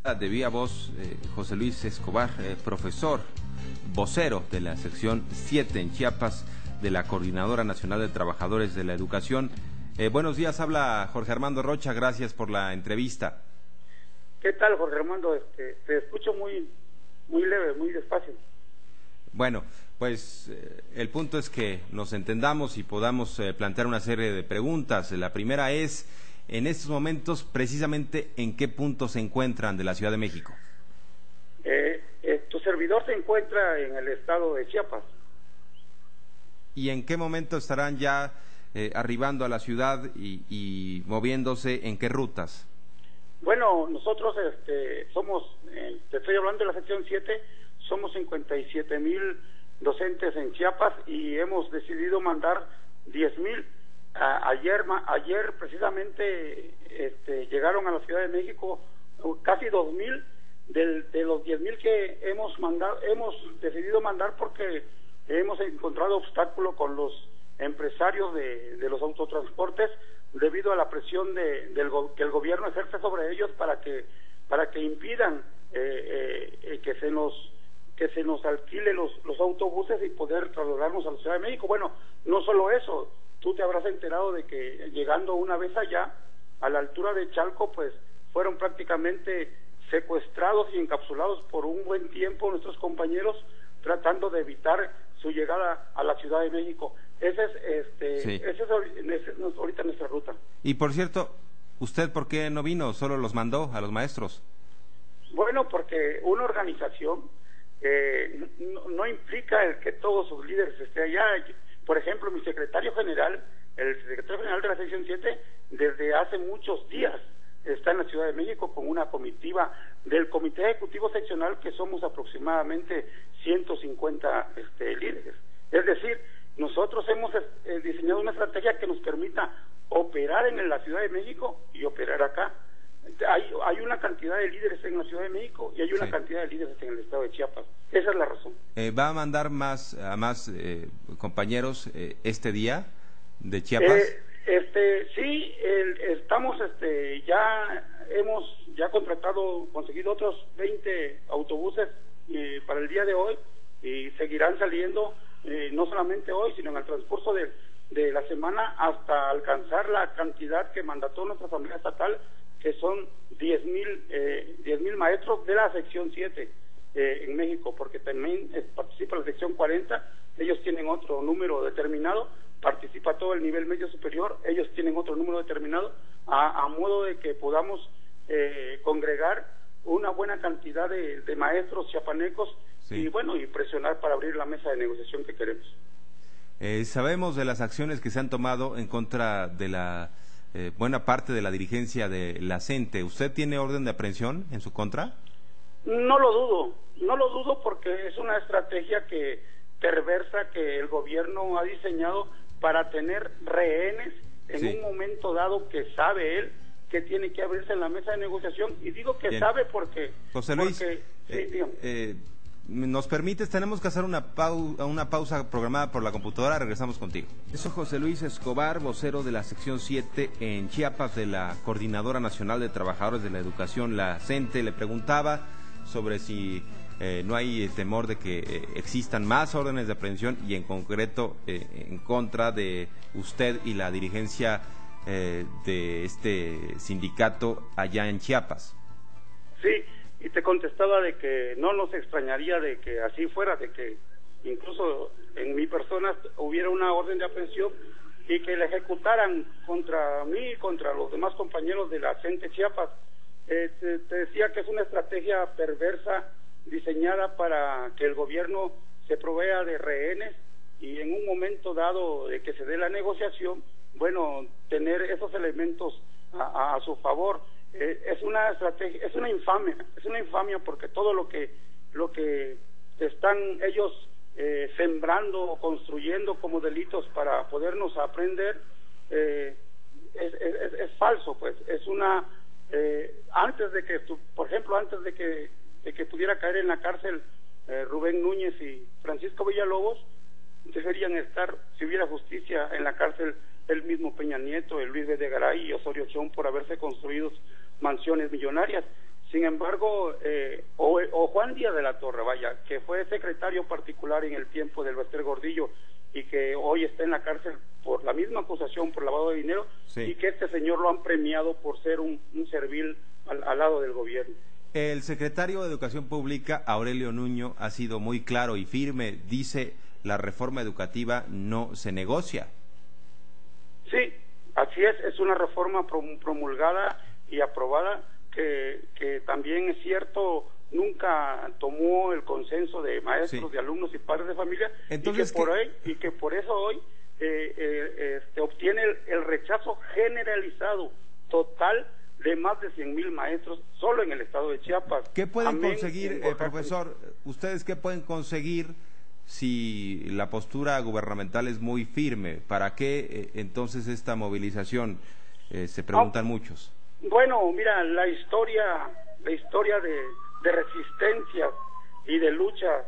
De viva voz, José Luis Escobar, profesor, vocero de la sección 7 en Chiapas de la Coordinadora Nacional de Trabajadores de la Educación. Buenos días, habla Jorge Armando Rocha, gracias por la entrevista. ¿Qué tal, Jorge Armando? Te escucho muy leve, muy despacio. Bueno, pues el punto es que nos entendamos y podamos plantear una serie de preguntas. La primera es, en estos momentos, precisamente, ¿en qué punto se encuentran de la Ciudad de México? Tu servidor se encuentra en el estado de Chiapas. ¿Y en qué momento estarán ya arribando a la ciudad y moviéndose? ¿En qué rutas? Bueno, nosotros somos, te estoy hablando de la sección 7, somos 57,000 docentes en Chiapas y hemos decidido mandar 10,000. Ayer precisamente llegaron a la Ciudad de México casi 2,000 de los 10,000 que hemos decidido mandar porque hemos encontrado obstáculo con los empresarios de los autotransportes debido a la presión que el gobierno ejerce sobre ellos para que impidan que se nos alquile los autobuses y poder trasladarnos a la Ciudad de México. Bueno, no solo eso, tú te habrás enterado de que llegando una vez allá, a la altura de Chalco, pues fueron prácticamente secuestrados y encapsulados por un buen tiempo nuestros compañeros tratando de evitar su llegada a la Ciudad de México. Esa es ahorita nuestra ruta. Y por cierto, ¿usted por qué no vino? ¿Solo los mandó a los maestros? Bueno, porque una organización no implica el que todos sus líderes estén allá. Por ejemplo, mi secretario general, el secretario general de la sección 7, desde hace muchos días está en la Ciudad de México con una comitiva del Comité Ejecutivo Seccional, que somos aproximadamente 150 líderes. Es decir, nosotros hemos diseñado una estrategia que nos permita operar en la Ciudad de México y operar acá. Hay una cantidad de líderes en la Ciudad de México y hay una cantidad de líderes en el estado de Chiapas. Esa es la razón. ¿Va a mandar a más compañeros este día de Chiapas? Sí, estamos ya hemos conseguido otros 20 autobuses para el día de hoy y seguirán saliendo no solamente hoy, sino en el transcurso de la semana hasta alcanzar la cantidad que mandató nuestra Asamblea Estatal, que son 10,000 maestros de la sección 7 en México, porque también participa la sección 40, ellos tienen otro número determinado, participa todo el nivel medio superior, ellos tienen otro número determinado, a modo de que podamos congregar una buena cantidad de maestros chiapanecos y presionar para abrir la mesa de negociación que queremos. Sabemos de las acciones que se han tomado en contra de la buena parte de la dirigencia de la CENTE. ¿Usted tiene orden de aprehensión en su contra? No lo dudo porque es una estrategia perversa que el gobierno ha diseñado para tener rehenes en un momento dado que sabe él que tiene que abrirse en la mesa de negociación, y digo que sabe porque... José Luis, ¿nos permites? Tenemos que hacer una pausa programada por la computadora, regresamos contigo. Eso José Luis Escobar, vocero de la sección 7 en Chiapas de la Coordinadora Nacional de Trabajadores de la Educación, la CENTE. Le preguntaba sobre si no hay temor de que existan más órdenes de aprehensión y en concreto en contra de usted y la dirigencia de este sindicato allá en Chiapas. Sí, y te contestaba de que no nos extrañaría de que así fuera, de que incluso en mi persona hubiera una orden de aprehensión y que la ejecutaran contra mí y contra los demás compañeros de la CENTE Chiapas. Te decía que es una estrategia perversa diseñada para que el gobierno se provea de rehenes y en un momento dado de que se dé la negociación, tener esos elementos a su favor. Es una estrategia, es una infamia porque todo lo que están ellos sembrando o construyendo como delitos para podernos aprender es falso, pues. Es una antes de que pudiera caer en la cárcel Rubén Núñez y Francisco Villalobos, deberían estar, si hubiera justicia, en la cárcel el mismo Peña Nieto, el Luis Videgaray y Osorio Chong por haberse construido mansiones millonarias. Sin embargo, o Juan Díaz de la Torre, vaya, que fue secretario particular en el tiempo del Bester Gordillo y que hoy está en la cárcel por la misma acusación por lavado de dinero, sí, y que este señor lo han premiado por ser un servil al lado del gobierno. El secretario de Educación Pública, Aurelio Nuño, ha sido muy claro y firme, dice: la reforma educativa no se negocia. Sí, así es una reforma promulgada y aprobada que también es cierto, nunca tomó el consenso de maestros, sí, de alumnos y padres de familia. Entonces, y que por eso hoy obtiene el rechazo generalizado, total, de más de 100,000 maestros solo en el estado de Chiapas. ¿Qué pueden conseguir, profesor? ¿Ustedes qué pueden conseguir si la postura gubernamental es muy firme? ¿Para qué entonces esta movilización? Se preguntan muchos. Bueno, mira, la historia de resistencia y de lucha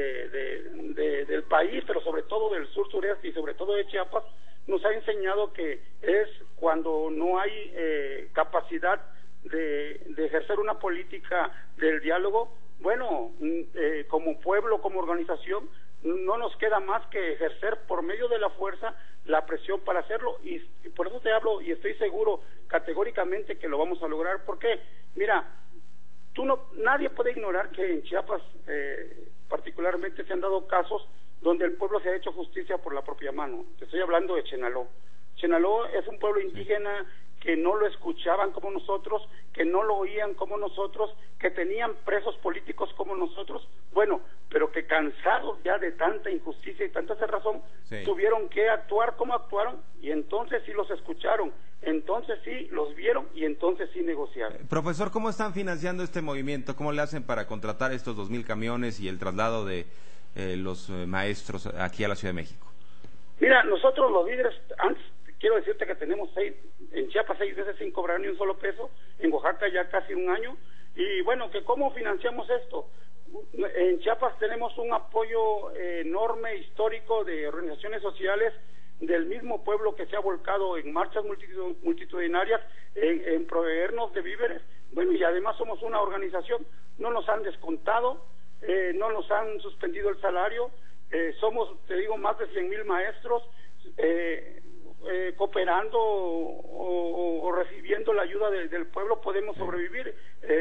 del país, pero sobre todo del sur-sureste y sobre todo de Chiapas, nos ha enseñado que es cuando no hay capacidad de ejercer una política del diálogo. Bueno, como pueblo, como organización, no nos queda más que ejercer por medio de la fuerza la presión para hacerlo, y por eso te hablo y estoy seguro categóricamente que lo vamos a lograr. Porque mira, nadie puede ignorar que en Chiapas particularmente se han dado casos donde el pueblo se ha hecho justicia por la propia mano. Te estoy hablando de Chenaló. Chenaló es un pueblo indígena que no lo escuchaban como nosotros, que no lo oían como nosotros, que tenían presos políticos como nosotros, bueno, pero que cansados ya de tanta injusticia y tanta cerrazón, sí, tuvieron que actuar como actuaron, y entonces sí los escucharon, entonces sí los vieron y entonces sí negociaron. Profesor, ¿cómo están financiando este movimiento? ¿Cómo le hacen para contratar estos 2,000 camiones y el traslado de los maestros aquí a la Ciudad de México? Mira, nosotros los líderes, antes quiero decirte que tenemos en Chiapas 6 veces sin cobrar ni un solo peso, en Oaxaca ya casi un año, y bueno, que ¿cómo financiamos esto? En Chiapas tenemos un apoyo enorme, histórico, de organizaciones sociales del mismo pueblo que se ha volcado en marchas multitudinarias, en proveernos de víveres. Bueno, y además somos una organización, no nos han descontado, no nos han suspendido el salario, somos, te digo, más de 100,000 maestros, cooperando o recibiendo la ayuda del pueblo podemos sobrevivir.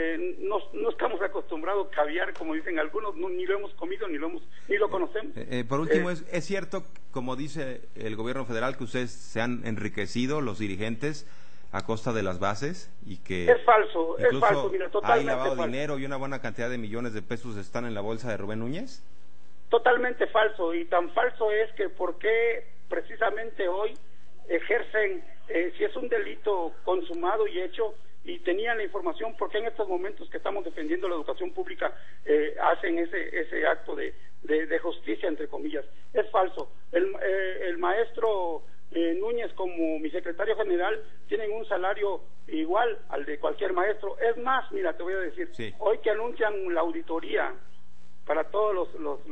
No estamos acostumbrados a caviar, como dicen algunos, ni lo hemos comido ni lo conocemos. Por último, ¿es cierto, como dice el gobierno federal, que ustedes se han enriquecido, los dirigentes, a costa de las bases? Y que es falso, mira, totalmente hay lavado de falso. Dinero y una buena cantidad de millones de pesos están en la bolsa de Rubén Núñez. Totalmente falso, y tan falso es que ¿por qué precisamente hoy ejercen, si es un delito consumado y hecho, y tenían la información, porque en estos momentos que estamos defendiendo la educación pública hacen ese acto de justicia, entre comillas? Es falso. El maestro Núñez, como mi secretario general, tienen un salario igual al de cualquier maestro. Es más, mira, te voy a decir, sí, hoy que anuncian la auditoría para todos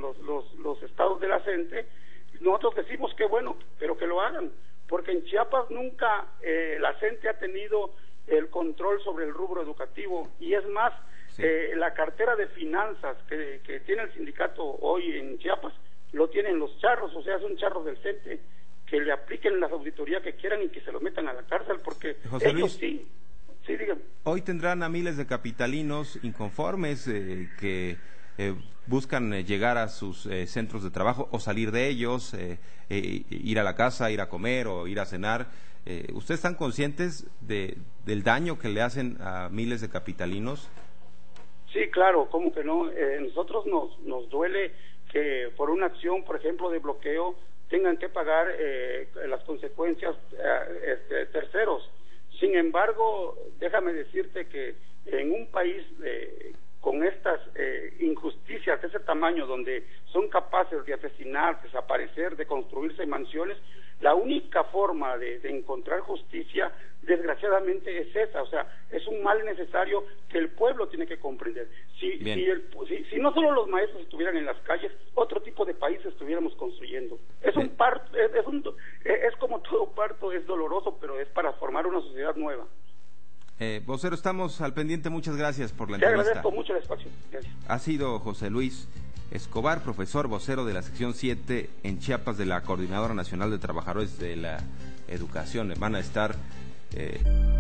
los estados de la CENTE, nosotros decimos que bueno, pero que lo hagan, porque en Chiapas nunca la CENTE ha tenido el control sobre el rubro educativo, y es más, sí, la cartera de finanzas que tiene el sindicato hoy en Chiapas, lo tienen los charros, o sea, son charros del CENTE, que le apliquen las auditorías que quieran y que se lo metan a la cárcel, porque José ellos Luis, sí, díganme. Hoy tendrán a miles de capitalinos inconformes que buscan llegar a sus centros de trabajo o salir de ellos, ir a la casa, ir a comer o ir a cenar. ¿Ustedes están conscientes del daño que le hacen a miles de capitalinos? Sí, claro, ¿cómo que no? Nosotros nos duele que por una acción, por ejemplo, de bloqueo, tengan que pagar las consecuencias terceros. Sin embargo, déjame decirte que en un país con estas injusticias de ese tamaño, donde son capaces de asesinar, desaparecer, de construirse mansiones, la única forma de encontrar justicia, desgraciadamente, es esa. O sea, es un mal necesario que el pueblo tiene que comprender. Si no solo los maestros estuvieran en las calles, otro tipo de país estuviéramos construyendo. Es un parto, es como todo parto, es doloroso, pero es para formar una sociedad nueva. Vocero, estamos al pendiente. Muchas gracias por la Te entrevista. agradezco mucho el espacio. Gracias. Ha sido José Luis Escobar, profesor vocero de la sección 7 en Chiapas de la Coordinadora Nacional de Trabajadores de la Educación. Van a estar